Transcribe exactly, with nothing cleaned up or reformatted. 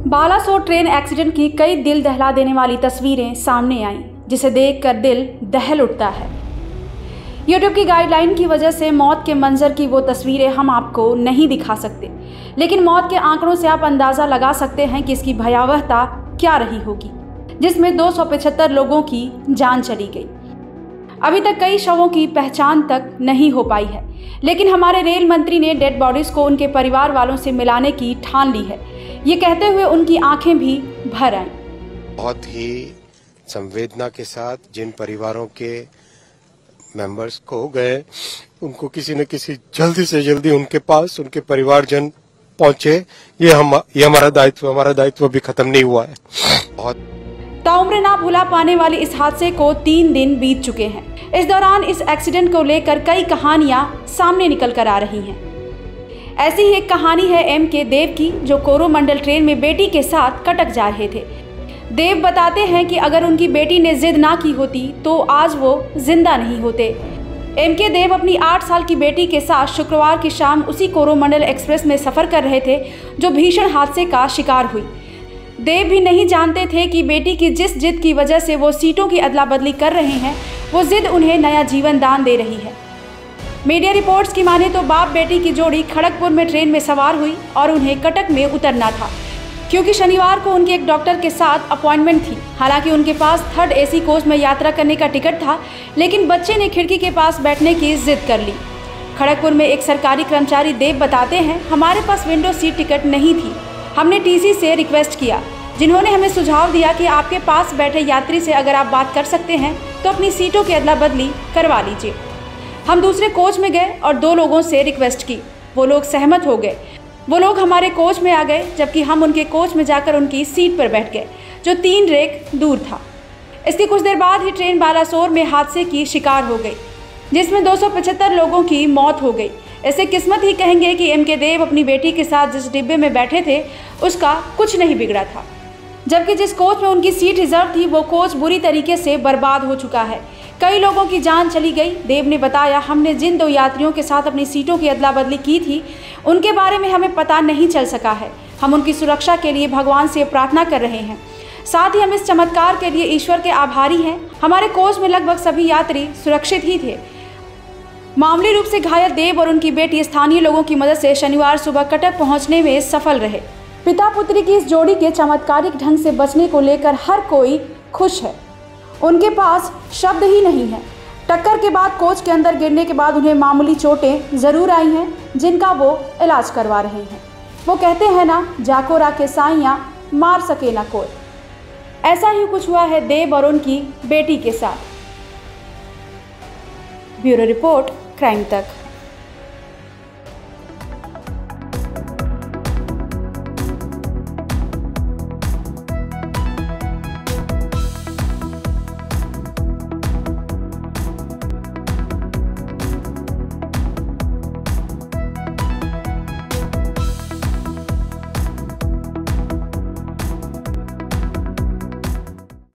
Balasore train accident की कई दिल दहला देने वाली तस्वीरें सामने आईं, जिसे देखकर दिल दहल उठता है। यूट्यूब की गाइडलाइन की वजह से मौत के मंजर की वो तस्वीरें हम आपको नहीं दिखा सकते, लेकिन मौत के आंकड़ों से आप अंदाज़ा लगा सकते हैं कि इसकी भयावहता क्या रही होगी, जिसमें दो सौ पचहत्तर लोगों की जान चली गई। अभी तक कई शवों की पहचान तक नहीं हो पाई है, लेकिन हमारे रेल मंत्री ने डेड बॉडीज को उनके परिवार वालों से मिलाने की ठान ली है। ये कहते हुए उनकी आंखें भी भर आईं। बहुत ही संवेदना के साथ जिन परिवारों के मेंबर्स खो गए, उनको किसी न किसी जल्दी से जल्दी उनके पास उनके परिवारजन पहुंचे। ये हम ये हमारा दायित्व हमारा दायित्व भी खत्म नहीं हुआ है। बहुत ताउम्र ना भुला पाने वाले इस हादसे को तीन दिन बीत चुके हैं। इस दौरान इस एक्सीडेंट को लेकर कई कहानियां सामने निकल कर आ रही हैं। ऐसी ही एक कहानी है एम के देव की, जो कोरोमंडल ट्रेन में बेटी के साथ कटक जा रहे थे। देव बताते हैं कि अगर उनकी बेटी ने जिद ना की होती तो आज वो जिंदा नहीं होते। एम के देव अपनी आठ साल की बेटी के साथ शुक्रवार की शाम उसी कोरोमंडल एक्सप्रेस में सफ़र कर रहे थे जो भीषण हादसे का शिकार हुई। देव भी नहीं जानते थे कि बेटी की जिस जिद की वजह से वो सीटों की अदला बदली कर रहे हैं, वो जिद उन्हें नया जीवन दान दे रही है। मीडिया रिपोर्ट्स की माने तो बाप बेटी की जोड़ी खड़गपुर में ट्रेन में सवार हुई और उन्हें कटक में उतरना था, क्योंकि शनिवार को उनके एक डॉक्टर के साथ अपॉइंटमेंट थी। हालांकि उनके पास थर्ड एसी कोच में यात्रा करने का टिकट था, लेकिन बच्चे ने खिड़की के पास बैठने की जिद कर ली। खड़गपुर में एक सरकारी कर्मचारी देव बताते हैं, हमारे पास विंडो सीट टिकट नहीं थी। हमने टीसी से रिक्वेस्ट किया, जिन्होंने हमें सुझाव दिया कि आपके पास बैठे यात्री से अगर आप बात कर सकते हैं तो अपनी सीटों की अदला बदली करवा लीजिए। हम दूसरे कोच में गए और दो लोगों से रिक्वेस्ट की। वो लोग सहमत हो गए। वो लोग हमारे कोच में आ गए, जबकि हम उनके कोच में जाकर उनकी सीट पर बैठ गए, जो तीन रेक दूर था। इसके कुछ देर बाद ही ट्रेन बालासोर में हादसे की शिकार हो गई, जिसमें दो सौ पचहत्तर लोगों की मौत हो गई। ऐसे किस्मत ही कहेंगे कि एम के देव अपनी बेटी के साथ जिस डिब्बे में बैठे थे उसका कुछ नहीं बिगड़ा था, जबकि जिस कोच में उनकी सीट रिजर्व थी वो कोच बुरी तरीके से बर्बाद हो चुका है। कई लोगों की जान चली गई। देव ने बताया, हमने जिन दो यात्रियों के साथ अपनी सीटों की अदला बदली की थी उनके बारे में हमें पता नहीं चल सका है। हम उनकी सुरक्षा के लिए भगवान से प्रार्थना कर रहे हैं। साथ ही हम इस चमत्कार के लिए ईश्वर के आभारी हैं। हमारे कोच में लगभग सभी यात्री सुरक्षित ही थे। मामूली रूप से घायल देव और उनकी बेटी स्थानीय लोगों की मदद से शनिवार सुबह कटक पहुंचने में सफल रहे। पिता पुत्री की इस जोड़ी के चमत्कारिक ढंग से बचने को लेकर हर कोई खुश है। उनके पास शब्द ही नहीं है। टक्कर के बाद कोच के अंदर गिरने के बाद उन्हें मामूली चोटें जरूर आई हैं, जिनका वो इलाज करवा रहे हैं। वो कहते हैं ना, जाको राके साइयां मार सके ना कोई। ऐसा ही कुछ हुआ है देव और उनकी बेटी के साथ। ब्यूरो रिपोर्ट, क्राइम तक।